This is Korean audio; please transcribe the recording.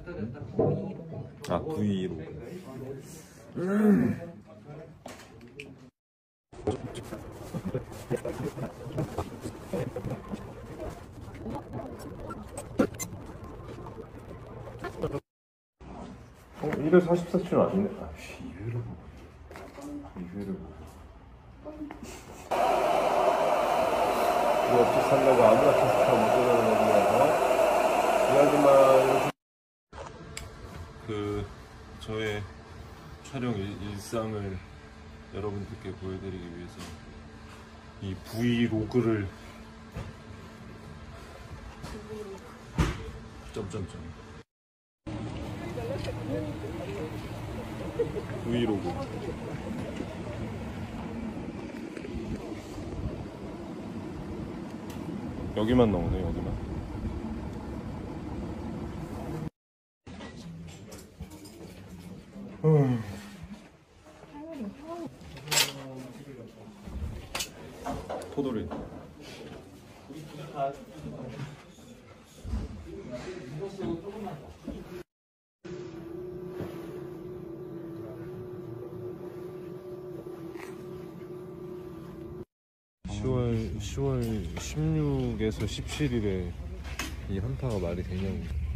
아, V로. 어, 1회 44초 아니네. 아씨, 2회를 보고. 2회를 보고. 이거 업체 산다고 아무나 캐스트하고 못 들어가는 거라서 이야기만. 저의 촬영 일상을 여러분들께 보여드리기 위해서 이 브이로그를 점점점 브이로그 여기만 나오네. 여기만. 포도리. (10월 16에서 17일에) 이 한파가 말이 되냐고.